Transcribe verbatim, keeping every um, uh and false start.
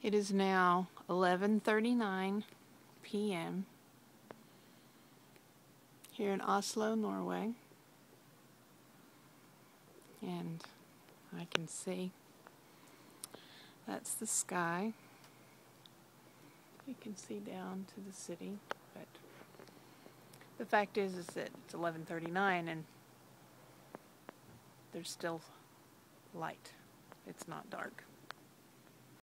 It is now eleven thirty-nine p m here in Oslo, Norway, and I can see that's the sky. You can see down to the city, but the fact is is that it's eleven thirty-nine and there's still light. It's not dark.